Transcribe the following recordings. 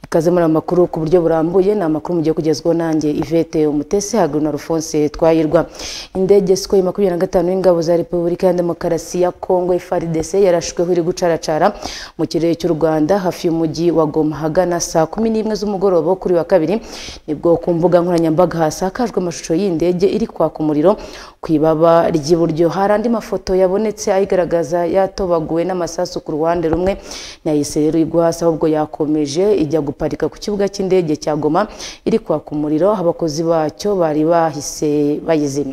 Ikaze muri amakuru ku buryo burambuye na amakuru mugiye kugezwaho nanjye Yvette Umutesi Haguru na Alphonse Twahirwa. Indege Sukhoi 25 y'ingabo za Repubulika ya Demokarasi ya Kongo FARDC yarashweho iri gucaracara mu kirere cy'u Rwanda hafi y'umujyi wa Goma hagana saa 11 z'umugoroba kuri wa kabiri. Nibwo ku mbuga nkoranyambaga hasakajwe amashusho y'indege iri kwaka umuriro ku ibaba ry'iburyo. Hari andi mafoto yabonetse ayigaragaza yatobaguwe n'amasasu ku ruhande rumwe nahise rero igwasa ahubwo yakomeje ijya guparika ku kibuga cy'indege cya Goma iri kwaka umuriro. Abakozi bacyo bari bahise bayizimya.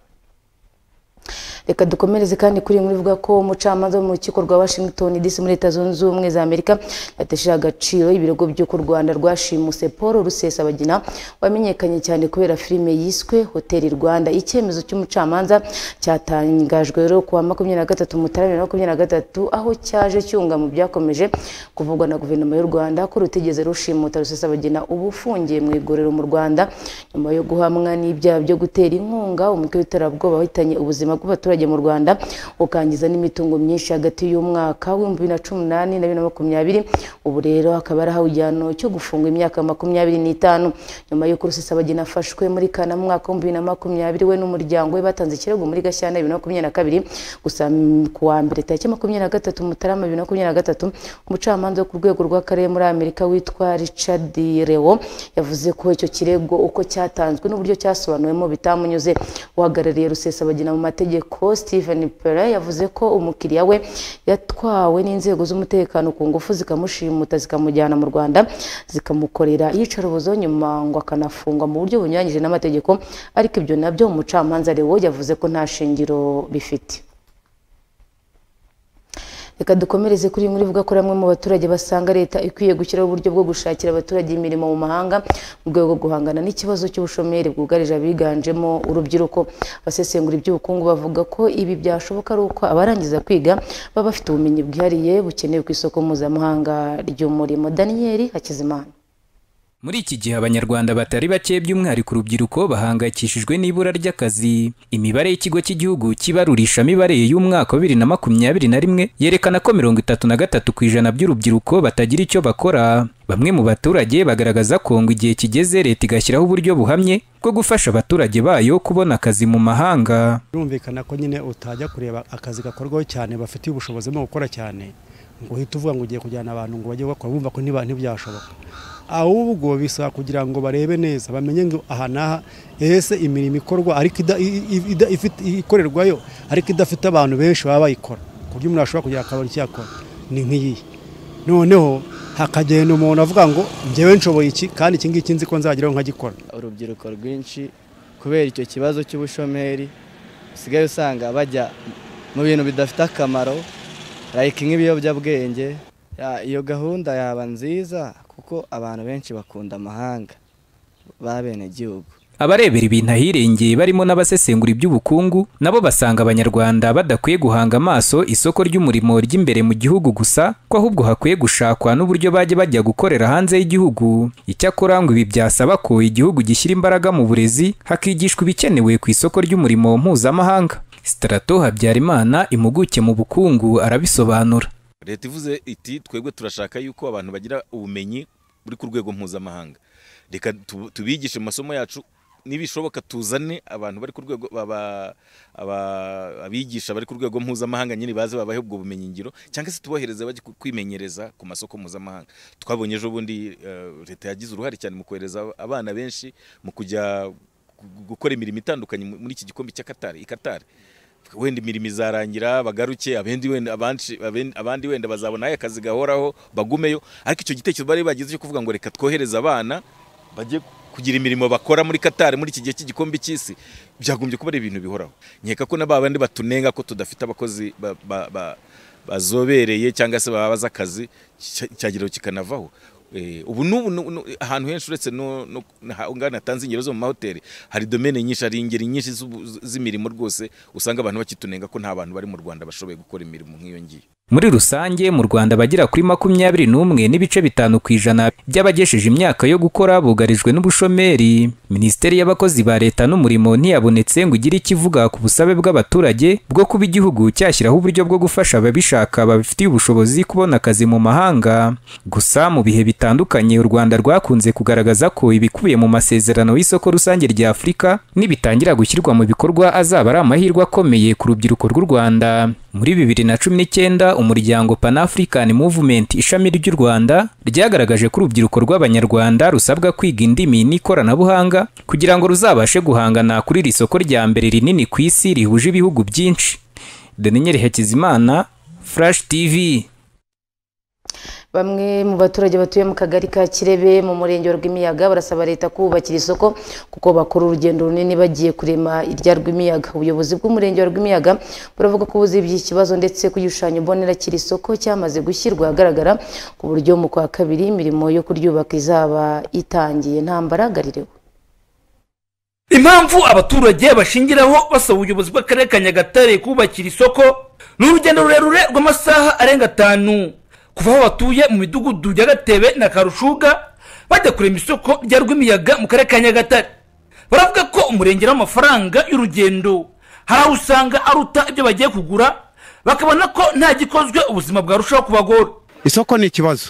Reka dukomereze kandi kuri muri vuga ko umucamanza mu rukiko rwa Washington DC muri Leta Zunze Ubumwe za Amerika yatesheje agaciro ibirego byo ku Rwanda rwashimuse Paul Rusesabagina wamenyekanye cyane kubera filime yiswe Hotel Rwanda. Icyemezo cy'umucamanza cyatangajwe rero kuwa 23 Mutarama 2023 aho cyaje cyunga mu byakomeje kuvugwa na guverinoma y'u Rwanda ko rutigeze rushimuta Rusesabagina ubu ufungiye mu igorero mu Rwanda nyuma yo guhamwa n'ibyaha byo gutera inkunga umutwe w'iterabwoba wahitanye ubuzima bw'abaturage mu Rwanda ukangiza n'imitungo myinshi hagati y'umwaka wa 2018 na 2020. Ubu rero akaba arahawe igihano cyo gufungwa imyaka 25 nyuma y'uko Rusesabagina afashwe muri Kana mu mwaka wa 2020 we n'umuryango we batanze ikirego muri Gashyantare 2022. Gusa kuwa mbere tariki 23 Mutarama 2023 umucamanza wo ku rwego rw'akarere muri Amerika witwa Richard Lewo yavuze ko icyo kirego uko cyatanzwe n'uburyo cyasobanuwemo bitamunyuze. Uhagarariye Rusesabagina mu mategeko Stephen Pera yavuze ko umukiriya we yatwawe n'inzego z'umutekano ku ngufu zikamushimuta zikamujyana mu Rwanda zikamukorera iyicarubozo nyuma ngo akanafungwa mu buryo bunyuranyije n'amategeko, ariko ibyo nabyo umucamanza Lewo yavuze ko nta shingiro bifite. Reka dukomereze kuri muri vuga ko ramwe mu baturage basanga leta ikwiye gushyiraho uburyo bwo gushakira abaturage imirimo mu mahanga mu rwego rwo guhangana n'ikibazo cy'ubushomeri bwugarije abiganjemo urubyiruko. Abasesengura iby'ubukungu bavuga ko ibi byashoboka ari uko abarangiza kwiga baba bafite ubumenyi bwihariye bukenewe ku isoko mpuzamahanga ry'umurimo. Daniel Hakizimana. Muri iki gihe abanyarwanda batari bake by'umwihariko urubyiruko bahangayikishijwe n'ibura ry'akazi. Imibare y'ikigo cy'igihugu kibarurisha mibare y'umwaka wa 2021 yerekana ko 33% by'urubyiruko batagira icyo bakora. Bamwe mu baturage bagaragaza ko ngo igihe kigeze leta igashyiraho uburyo buhamye bwo gufasha abaturage bayo kubona akazi mu mahanga. Birumvikana ko nyine utajya kureba akazi gakorwaho cyane bafitiye ubushobozi bwo gukora cyane ngo uhita uvuga ngo ugiye kujyana abantu ngo bajye bakora bumva ko ntibyashoboka. Ahubwo bisaba kugira ngo barebe neza bamenye ngo aha naha ese imirimo ikorwa ariko ikorerwayo ariko idafite abantu benshi baba bayikora ku buryo umuntu ashobora kugira akabari cyakora ni nk'iyi. Noneho hakagenda umuntu avuga ngo njyewe nshoboye iki kandi iki ngiki nzi ko nzageraho nkagikora. Urubyiruko rwinshi kubera icyo kibazo cy'ubushomeri usigaye usanga bajya mu bintu bidafite akamaro like nk'ibiyobyabwenge. Iyo gahunda yaba nziza kuko abantu benshi bakunda amahanga babene gihugu. Abarebera ibintu ahirengeye barimo n'abasesengura iby'ubukungu nabo basanga abanyarwanda badakwiye guhanga amaso isoko ry'umurimo ry'imbere mu gihugu gusa ko ahubwo hakwiye gushakwa n'uburyo bajya gukorera hanze y'igihugu. Icyakora ngo ibi byasaba ko igihugu gishyira imbaraga mu burezi hakigishwa ibikenewe ku isoko ry'umurimo mpuzamahanga. Strato Habyarimana impuguke mu bukungu arabisobanura. Leta ivuze iti twebwe turashaka yuko abantu bagira ubumenyi buri ku rwego mpuzamahanga. Reka tubigishe mu masomo yacu nibishoboka tuzane abantu bari ku rwego abigisha bari ku rwego mpuzamahanga nyine baze babahe ubwo bumenyi ngiro cyangwa se tubohereze bajye kwimenyereza ku masoko mpuzamahanga. Twabonye ejo bundi leta yagize uruhare cyane mu kohereza abana benshi mu kujya gukora imirimo itandukanye muri iki gikombe cya Qatar. Wenda imirimo izarangira bagaruke abandi wenda bazabona akazi gahoraho bagumeyo, ariko icyo gitekerezo bari bagize cyo kuvuga ngo reka twohereza abana bajye kugira imirimo bakora muri Qatar muri iki gihe cy'igikombe cy'isi byagombye kuba ari ibintu bihoraho. Nkeka ko n'abandi batunenga ko tudafite abakozi bazobereye cyangwa se babaza akazi cyagiraho kikanavaho. Ubu ahantu henshi uretse ngana natanze ingero zo mu mahoteli hari domaine nyinshi hari ingeri nyinshi z'imirimo rwose usanga abantu bakitunenga ko nta bantu bari mu Rwanda bashoboye gukora imirimo nk'iyo ngiyo. Muri rusange mu Rwanda bagera kuri 21.5% by'abagesheje imyaka yo gukora bugarijwe n'ubushomeri. Minisiteri y'abakozi ba leta n'umurimo ntiyabonetse ngo igire ikivuga ku busabe bw'abaturage bwo kuba igihugu cyashyiraho uburyo bwo gufasha ababishaka babifitiye ubushobozi kubona akazi mu mahanga. Gusa mu bihe bitandukanye u Rwanda rwakunze kugaragaza ko ibikubiye mu masezerano y'isoko rusange rya Afurika nibitangira gushyirwa mu bikorwa azaba ari amahirwe akomeye ku rubyiruko rw'u Rwanda. Muri 2019 umuryango Pan African Movement ishami ry'u Rwanda ryagaragaje ko urubyiruko rw'abanyarwanda rusabwa kwiga indimi n'ikoranabuhanga kugira ngo ruzabashe guhangana kuri iri soko rya mbere rinini ku isi rihuje ibihugu byinshi. Daniel Hakizimana, Flash TV. Bamwe mu baturage batuye mu kagari ka Kirebe mu murenge wa Rwimiyaga barasaba leta kubakira isoko kuko bakora urugendo runini bagiye kurema irya Rwimiyaga. Ubuyobozi bw'umurenge wa Rwimiyaga buravuga ko buzibye ikibazo ndetse kuyushanya mbonera kiri isoko cyamaze gushyirwa ahagaragara ku buryo mu kwa kabiri imirimo yo kuryubaka izaba itangiye. Ntambaragarire impamvu abaturage bashingiraho basaba ubuyobozi bw'akarere ka Nyagatare kubakira isoko ni urugendo rurerure rw'amasaha arenga 5 kuva aho batuye mu midugudu ya Gatebe na Karushuga bajya kurema isoko rya Rwimiyaga mu karere ka Nyagatare. Baravuga ko umurengera w'amafaranga y'urugendo hari aho usanga aruta ibyo bagiye kugura, bakabona ko nta gikozwe ubuzima bwarushaho kubagora. Isoko ni ikibazo.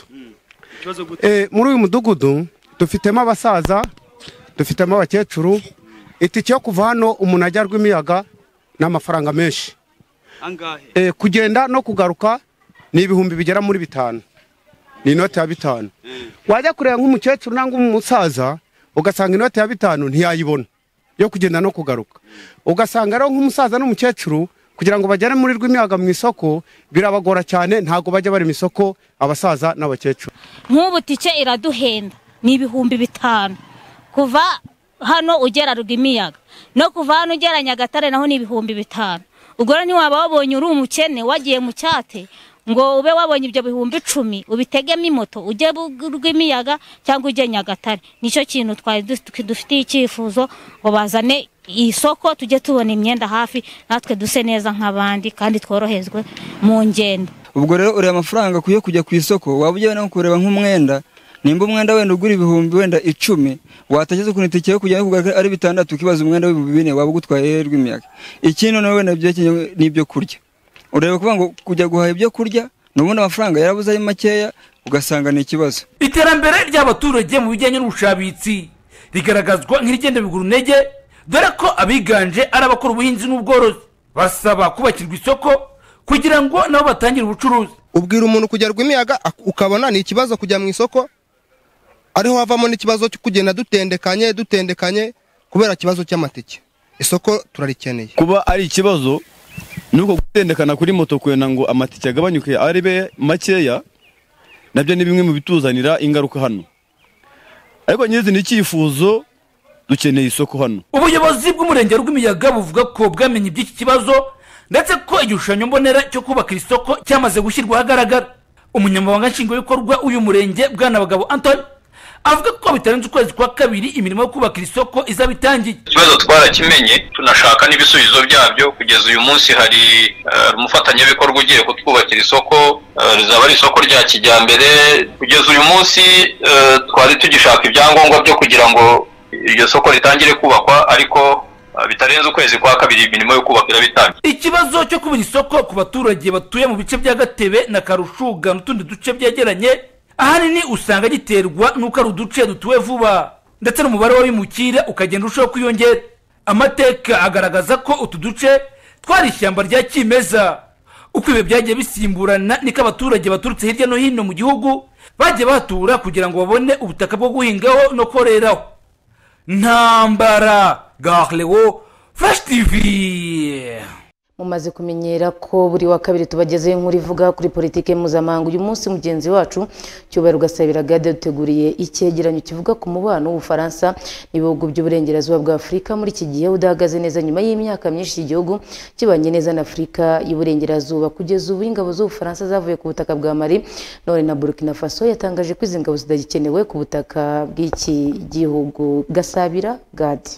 Muri uyu mudugudu dufitemo abasaza, dufitemo abakecuru. Itike yo kuva hano umuntu ajya Rwimiyaga n'amafaranga menshi. Angahe? Kugenda no kugaruka ni ibihumbi bigera muri 5. Ni inoti ya 5. Wajya kureba nk'umukecuru nangwa umusaza ugasanga inoti ya 5 ntiyayibona yo kugenda no kugaruka. Ugasanga rero nk'umusaza n'umukecuru kugira ngo bagere muri Rwimiyaga mu isoko birabagora cyane, ntago bajya bari mu isoko abasaza n'abakecuru. Nk'ubu tike iraduhenda ni ibihumbi 5 kuva hano ugera Rwimiyaga no kuva hano ugera Nyagatare naho ni ibihumbi 5. Ubwo ntiwaba wabonye uri umukene wagiye mu cyate ngo ube wabonye ibyo bihumbi 10 ubitegemo imoto ujye Rwimiyaga cyangwa ujye Nyagatare. Nicyo kintu twari dufitiye icyifuzo ngo bazane isoko tujye tubona imyenda hafi natwe duse neza nk'abandi kandi tworohezwe mu ngendo. Ubwo rero uri amafaranga kuyo kujya ku isoko waba ujye no kureba nk'umwenda, nimba umwenda wenda ugura ibihumbi wenda 10 watageze ku nitike yo kujya kugura ari 6 kibazo umwenda w'ibihumbi 4 waba gutwaye Rwimiyaga. Ikintu nawe wenda byekenye n'ibyo kurya. Urebe kuvuga ngo kujya guhaha ibyo kurya nubona amafaranga yarabuze ari makeya ugasanga ni ikibazo. Iterambere ry'abaturage mu bijyanye n'ubushabitsi rigaragazwa nk'irigenda bigura intege, dore ko abiganje ari abakora ubuhinzi n'ubworozi. Basaba kubakirwa isoko kugira ngo nabo batangire ubucuruzi. Ubwira umuntu kujya Rwimiyaga ukabona ni ikibazo kujya mu isoko, ariho havamo n'ikibazo cyo kugenda dutendekanye kubera kibazo cy'amatike. Isoko turarikeneye. Kuba ari ikibazo nuko gutendekana kuri moto kwena ngo amatike agabanyuke aribe makeya, nabyo ni bimwe mu bituzanira ingaruka hano. Ariko nyeze ni icyifuzo dukeneye isoko hano. Ubuyobozi bw'umurenge Rwimiyaga buvuga ko bwamenye iby'iki kibazo ndetse ko igishushanyo mbonera cyo kubaka isoko cyamaze gushyirwa ahagaragara. Umunyamabanga nshingwabikorwa uyu murenge Bwana Bagabo Antoine avuga ko bitarenze ukwezi kwa kabiri imirimo yo kubaka isoko izaba itangiye. Ikibazo twarakimenye tunashaka n'ibisubizo byabyo. Kugeza uyu munsi hari umufatanyabikorwa ugiye kutwubakira isoko rizaba ari isoko rya kijyambere. Kugeza uyu munsi twari tugishaka ibyangombwa byo kugira ngo iryo soko ritangire kubakwa, ariko bitarenze ukwezi kwa kabiri imirimo yo kubakira bitangiye. Ikibazo cyo kubona isoko ku baturage batuye mu bice bya Gatebe na Karushuga n'utundi duce byegeranye ahanini usanga giterwa nuko ari uduce dutuwe vuba ndetse n'umubare w'abimukira ukagenda urushaho kwiyongera. Amateka agaragaza ko utu duce twari ishyamba rya kimeza. Uko ibi byagiye bisimburana niko abaturage baturutse hirya no hino mu gihugu bagiye batura kugira ngo babone ubutaka bwo guhingaho no koreraho. Ntambara Garlewo, Flash TV. Mumaze kumenyera ko buri wa kabiri tubagezeho inkuru ivuga kuri politike mpuzamahanga. Uyu munsi mugenzi wacu Cyubahiro Gasabira Gade duteguriye icyegeranyo kivuga ku mubano w'Ubufaransa n'ibihugu by'uburengerazuba bwa Afurika muri iki gihe udahagaze neza nyuma y'imyaka myinshi igihugu kibanye neza na Afurika y'uburengerazuba. Kugeza ubu ingabo z'Ubufaransa zavuye ku butaka bwa Mali none na Burkina Faso yatangaje ko izi ngabo zidagikenewe ku butaka bw'iki gihugu. Gasabira Gade.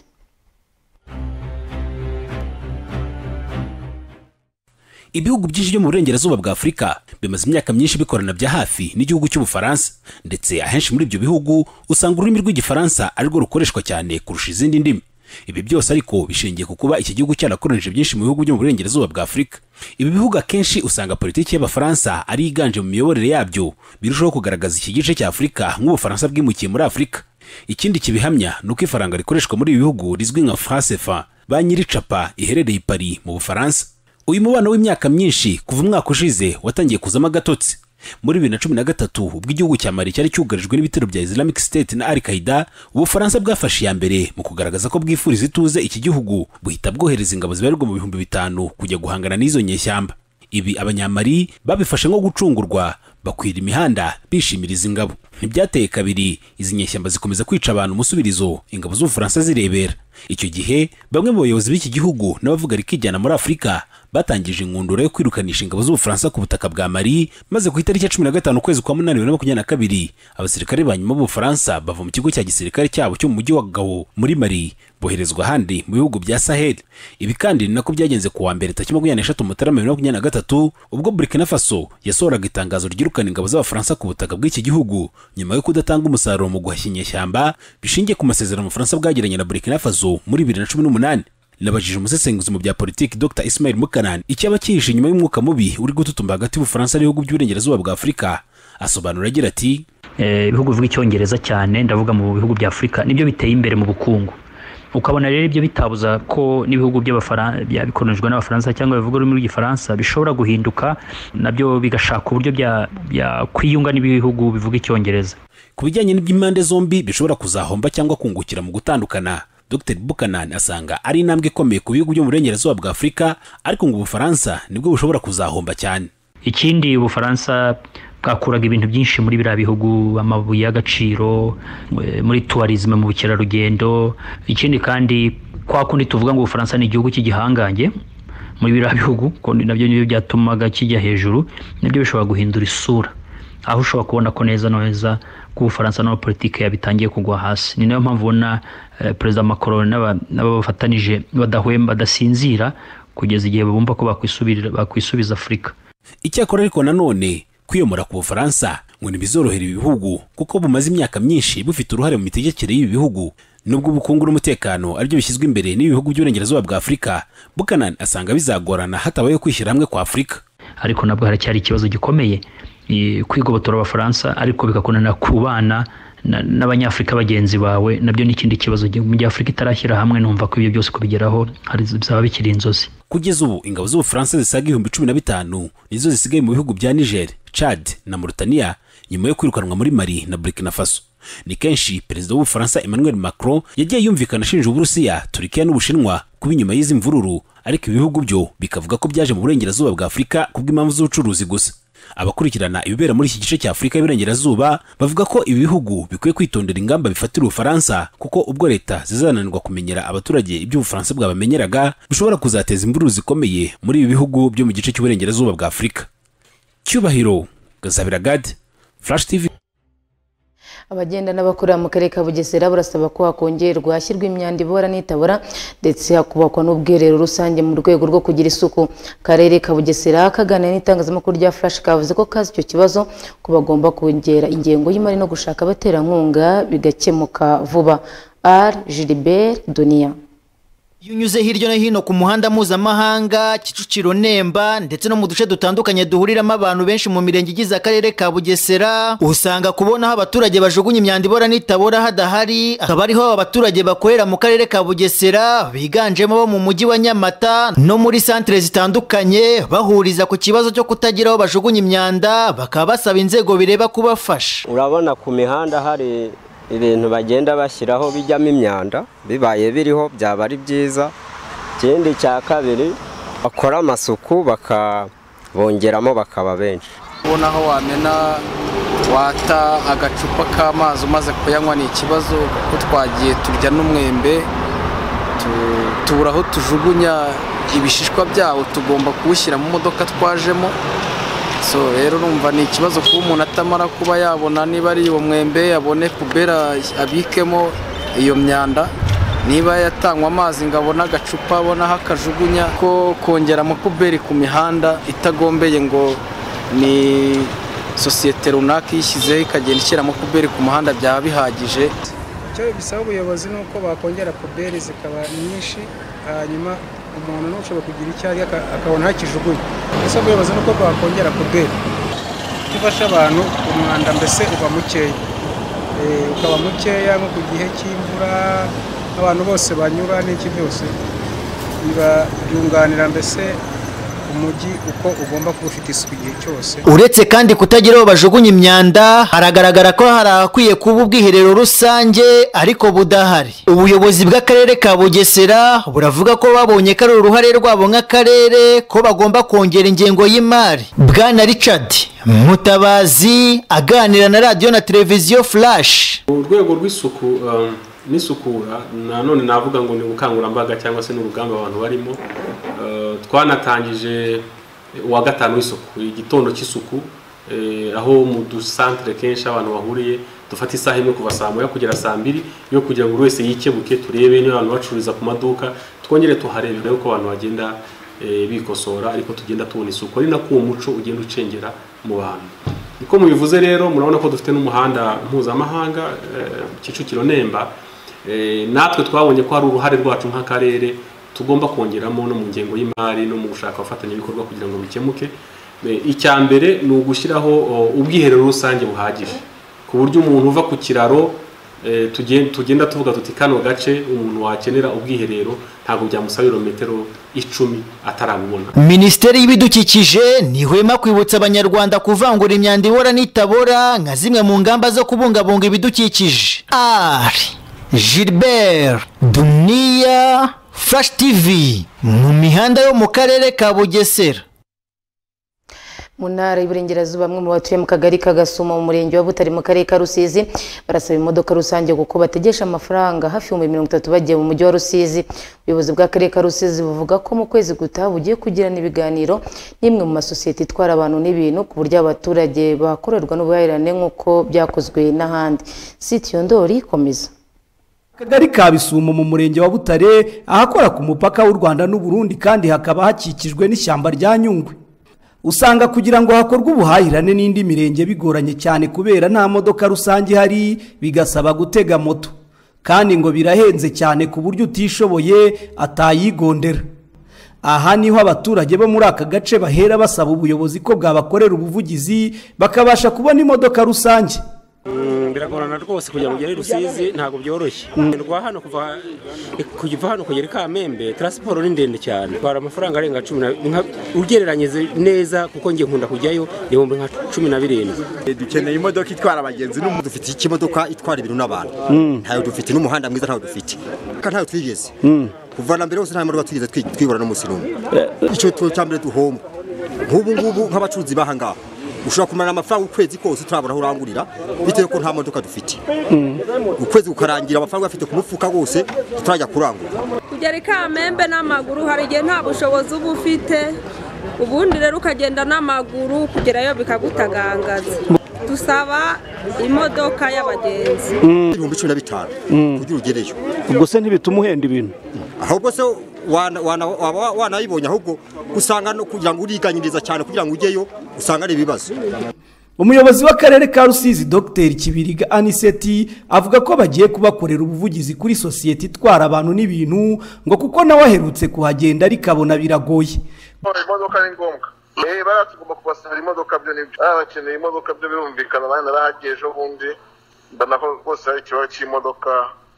ibihugu byinshi byo mu burengerazuba bwa Afurika bimaze imyaka myinshi bikorana bya hafi n'igihugu cy'Ubufaransa, ndetse ahenshi muri ibyo bihugu usanga ururimi rw'igifaransa ari rwo rukoreshwa cyane kurusha izindi ndimi. Ibi byose ariko bishingiye ku kuba iki gihugu cyarakoranije byinshi mu bihugu byo mu burengerazuba bwa Afurika. Ibi bihugu akenshi usanga politiki y'Abafaransa ari iganje mu miyoborere yabyo, birushaho kugaragaza iki gice cya Afurika nk'Ubufaransa bwimukiye muri Afurika. Ikindi kibihamya ni uko ifaranga rikoreshwa muri ibi bihugu rizwi nka franc CFA, banki y'icapa iherereye i Paris mu Bufaransa. Uyu mubano w'imyaka myinshi kuva umwaka ushize watangiye kuzamo agatotsi. Muri 2013 ubwo igihugu cya Mali cyari cyugarijwe n'ibitero bya Islamic State na Al-Qaeda, Ubufaransa bwafashe ya mbere mu kugaragaza ko bwifuriza ituze iki gihugu, buhita bwohereza ingabo zibarirwa mu 5,000 kujya guhangana n'izo nyeshyamba. Ibi abanyamari babifashe nko gucungurwa, bakwira imihanda bishimira izi ngabo. Ntibyateye kabiri izi nyeshyamba zikomeza kwica abantu umusubirizo, ingabo z'Ubufaransa zirebera. Icyo gihe bamwe mu bayobozi b'iki gihugu n'abavuga rikijyana muri Afurika batangije inkundura yo kwirukanisha ingabo z'Ubufaransa ku butaka bwa Mali, maze ku itariki ya 15 ukwezi kwa 8 2022 abasirikare ba nyuma b'Ubufaransa bava mu kigo cya gisirikare cyabo cyo mu mujyi wa Gao muri Mali boherezwa ahandi mu bihugu bya Sahel. Ibi kandi ni nako byagenze ku wa mbere tariki 23 Mutarama 2023 ubwo Burkina Faso yasohoraga itangazo ryirukana ingabo z'Abafaransa ku butaka bw'iki gihugu nyuma yo kudatanga umusaruro mu guhashya inyeshyamba bishingiye ku masezerano Ubufaransa bwagiranye na Burkina Faso muri 2018. Nabajije umusesenguzi mu bya politiki Dr Ismail Mukanani icyaba cyihishe nyuma y'umwuka mubi uri gututumba hagati y'Ubufaransa n'ibihugu by'uburengerazuba bwa Afurika. Asobanura agira ati ibihugu bivuga icyongereza cyane, ndavuga mu bihugu bya Afurika, nibyo biteye imbere mu bukungu. Ukabona rero ibyo bitabuza ko n'ibihugu by'abikolonijwe n'Abafaransa cyangwa bivuga ururimi rw'igifaransa bishobora guhinduka nabyo bigashaka uburyo bya kwiyunga n'ibihugu bivuga icyongereza. Ku bijyanye n'iby'impande zombi bishobora kuzahomba cyangwa kungukira mu gutandukana, Dr Buchanan asanga ari intambwe ikomeye ku bihugu byo mu burengerazuba bwa Afurika, ariko ngo Ubufaransa nibwo bushobora kuzahomba cyane. Ikindi Ubufaransa bwakuraga ibintu byinshi muri biriya bihugu, amabuye y'agaciro, muri tourisme, mu bukerarugendo. Ikindi kandi kwa kundi tuvuga ngo Ubufaransa ni igihugu cy'igihangange muri biriya bihugu, nabyo nibyo byatumaga kijya hejuru, nabyo bishobora guhindura isura, aho ushobora kubona ko neza ko Ubufaransa no politike yabitangiye kugwa hasi. Ni nayo mpamvu ubona Perezida Macron n'abafatanije badahwemba, badasinzira kugeza igihe bumva ko bakwisubiza Afurika. Icyakora ariko nanone kwiyomora ku Bufaransa ngo ntibizorohera ibi bihugu, kuko bumaze imyaka myinshi bufite uruhare mu mitegekere y'ibi bihugu. Nubwo ubukungu n'umutekano aribyo bishyizwe imbere n'ibihugu by'uburengerazuba bwa Afurika, Buchanan asanga bizagorana hatabayeho kwishyira hamwe kwa Afurika. Ariko nabwo haracyari ikibazo gikomeye kwigobotora Abafaransa, ariko bikakunana kubana n'abanyafurika bagenzi bawe, nabyo ni ikindi kibazo. Mu gihe Afurika itarashyira hamwe, numva ko ibyo byose kubigeraho bizaba bikiri inzozi. Kugeza ubu ingabo z'Ubufaransa zisaga 15,000 nizo zisigaye mu bihugu bya Niger, Chad na Mauritania nyuma yo kwirukanwa muri Mali na Burkina Faso. Ni kenshi Perezida w'Ubufaransa Emmanuel Macron yagiye yumvikana ashinja Uburusiya, Turkiya n'Ubushinwa kuba inyuma y'izi mvururu, ariko ibihugu byo bikavuga ko byaje mu burengerazuba bwa Afurika kubw'impamvu z'ubucuruzi gusa. Abakurikirana ibibera muri iki gice cya Afurika y'Iburengerazuba bavuga ko ibi bihugu bikwiye kwitondera ingamba bifatira Ubufaransa, kuko ubwo leta zizananirwa kumenyera abaturage ibyo Ubufaransa bwabamenyeraga bishobora kuzateza imvururu zikomeye muri ibi bihugu byo mu gice cy'uburengerazuba bwa Afurika. Cyubahiro Gazabiragad, Flash TV. Abagenda n'abakorera mu karere ka Bugesera burasaba ko hakongerwa hashyirwa imyanda ibora n'itabora, ndetse hakubakwa n'ubwiherero rusange mu rwego rwo kugira isuku. Karere ka Bugesera kaganira n'itangazamakuru rya Flash kavuze ko kazi icyo kibazo ko bagomba kongera ingengo y'imari no gushaka abaterankunga bigakemuka vuba. Gilbert Dunia. Iyo unyuze hirya no hino ku muhanda mpuzamahanga Kicukiro, Nemba ndetse no mu duce dutandukanye duhuriramo abantu benshi mu mirenge igize akarere ka Bugesera, usanga kubona aho abaturage bajugunya imyanda ibora n'itabora hadahari. Akaba ariho abaturage bakorera mu karere ka Bugesera biganjemo bo mu mujyi wa Nyamata no muri santere zitandukanye bahuriza ku kibazo cyo kutagira aho bajugunya imyanda, bakaba basaba inzego bireba kubafasha. Urabona ku mihanda hari ibintu bagenda bashyiraho bijyamo imyanda, bibaye biriho byaba ari byiza. Ikindi cya kabiri bakora amasuku bakabongeramo bakaba benshi. Ubona aho wamena wata agacupa k'amazi umaze kuyanywa ni ikibazo, kuko twagiye turya n'umwembe tubura aho tujugunya ibishishwa byawo, tugomba kuwushyira mu modoka twajemo. So rero numva ni ikibazo kuba umuntu atamara kuba yabona niba ari uwo mwembe abone kubera abikemo iyo myanda. niba yatangwa amazi ngabona agacupa abona aho akajugunya, ko kongera amapuberi ku mihanda itagombeye ngo ni sosiyete runaka yishyizeho ikagenda ishyira amapuberi ku muhanda byaba bihagije. Icyo bisaba ubuyobozi ni uko bakongera puberi zikaba nyinshi, hanyuma umuntu n'ushobora kugira icyo arya akabona aho akijugunya. Ese ubuyobozi ni uko bakongera puberi ifasha abantu umwanda mbese uba mukeya, ukaba mukeya nko ku gihe cy'imvura abantu bose banyura n'iki byose byunganira mbese umujyi uko ugomba kuba ufite isuku igihe cyose. Uretse kandi kutagira aho bajugunya imyanda, haragaragara ko hari ahakwiye kuba ubwiherero rusange ariko budahari. Ubuyobozi bw'akarere ka Bugesera buravuga ko babonye ko ari uruhare rwabo nk'akarere ko bagomba kongera ingengo y'imari. Bwana Richard Mutabazi aganira na radio na televiziyo Flash. Urwego rw'isuku n'isukura nanone navuga ngo ni ubukangurambaga cyangwa se n'urugamba abantu barimo. Twanatangije uwa gatanu w'isuku, igitondo cy'isuku, aho mu dusantere kenshi abantu bahuriye dufata isaha imwe kuva saa moya kugera saa mbiri yo kugira ngo buri wese yikebuke, turebe niba abantu bacururiza ku maduka, twongere tuharebere uko abantu bagenda bikosora, ariko tugenda tubona isuku, ari nako uwo muco ugenda ucengera mu bantu. Niko mubivuze rero, murabona ko dufite n'umuhanda mpuzamahanga Kicukiro Nemba, natwe twabonye ko hari uruhare rwacu nk'akarere tugomba kongeramo no mu ngengo y'imari no mu gushaka abafatanyabikorwa kugira ngo bikemuke. Icya mbere ni ugushyiraho ubwiherero rusange buhagije, ku buryo umuntu uva ku kiraro tugenda tuvuga tuti kano gace umuntu wakenera ubwiherero ntabwo byamusaba ibirometero 10 atarabubona. Minisiteri y'Ibidukikije ntihwema kwibutsa abanyarwanda kuvangura imyanda ibora n'itabora nka zimwe mu ngamba zo kubungabunga ibidukikije. Gilbert Dunia, Flash TV, mu mihanda yo mu karere ka Bugesera. Mu ntara y'Iburengerazuba bamwe mu batuye mu kagari ka Gasuma mu murenge wa Butare mu karere ka Rusizi barasaba imodoka rusange kuko bategesha amafaranga hafi 30 bagiye mu mujyi wa Rusizi. Ubuyobozi bw'akarere ka Rusizi buvuga ko mu kwezi gutaha bugiye kugirana ibiganiro n'imwe mu masosiyete itwara abantu n'ibintu ku buryo abaturage bakorerwa n'ubuhahirane nk'uko byakozwe n'ahandi. Sitio Ndori komeza. Kagari ka Bisumo mu murenge wa Butare ahakora ku mupaka w'u Rwanda n'u Burundi kandi hakaba hakikijwe n'ishyamba rya Nyungwe. Usanga kugira ngo hakorwe ubuhahirane n'indi mirenge bigoranye cyane kubera nta modoka rusange hari, bigasaba gutega moto kandi ngo birahenze cyane ku buryo utishoboye atayigondera. Aha niho abaturage bo muri aka gace bahera basaba ubuyobozi ko bwabakorera ubuvugizi bakabasha kubona imodoka rusange. Biragorana rwose kugira ngo ugere Rusizi ntabwo byoroshye. Ndwa hano kuva hano kugera Kamembe transport ni ndende cyane. Twara amafaranga arenga 10 ugereranyije neza kuko ngiye nkunda kujyayo ibihumbi nka 17. Dukeneye imodoka itwara abagenzi n'umuntu dufite ikimodoka itwara ibintu n'abantu. Ntayo dufite n'umuhanda mwiza ntayo dufite. Ntayo twigeze. Kuva na mbere hose nta modoka twigeze twibura no musi numwe. Icyo cyambere duhomba. Nk'ubu nk'abacuruzi bahanga ushobora kumara amafaranga ukwezi kose turabura aho urangurira bitewe ko nta modoka dufite. Ukwezi ukarangira amafaranga afite ku mufuka wose turajya kurangura. Kugera Kamembe n'amaguru hari igihe nta bushobozi uba ufite, ubundi rero ukagenda n'amaguru kugerayo bikagutagangaza. Dusaba imodoka y'abagenzi 15,000 kugira ugereyo. Ubwo se ntibituma uhenda ibintu? Ahubwo se wanayibonye ahubwo usanga no kugira ngo uriganyiriza cyane kugira ngo ujyeyo usanga ari ibibazo. Umuyobozi w'akarere ka Rusizi Dr Kibiriga Aniseti avuga ko bagiye kubakorera ubuvugizi kuri sosiyete itwara abantu n'ibintu ngo kuko nawe aherutse kuhagenda arikabona biragoye. Imodoka ni ngombwa. Baratugomba kubasabira imodoka byo nibyo. Abakeneye imodoka byo birumvikana abana narahagiye ejo bundi ndanaho rwose ari ikibazo cy'imodoka.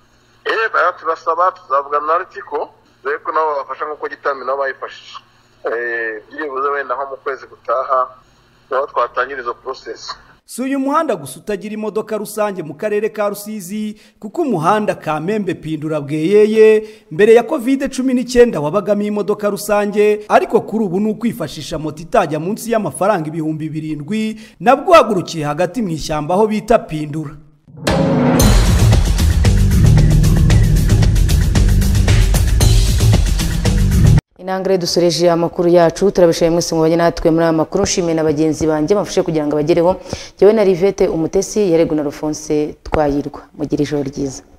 Turasaba tuzavugana na Ritiko reko nabo bafasha nk'uko Gitami nabo bayifashije. Byibuze wenda nko mu kwezi gutaha nabo twatangiriza izo process. Si uyu muhanda gusa utagira imodoka rusange mu karere ka Rusizi kuko umuhanda Kamembe Pindura Bweyeye mbere ya COVID-19 wabagamo imodoka rusange, ariko kuri ubu ni ukwifashisha moto itajya munsi y'amafaranga 7,000 nabwo hagurukiye hagati mu ishyamba aho bita Pindura. Inangre dusoreje amakuru yacu, turabishaye mwese mubanye natwe muri amakuru. Nshimiye na bagenzi banje bafashe kugira ngo abagereho. Jewe na Rivette Umutesi, Yarego na Alphonse Twayirwa. Mugire ijoro ryiza.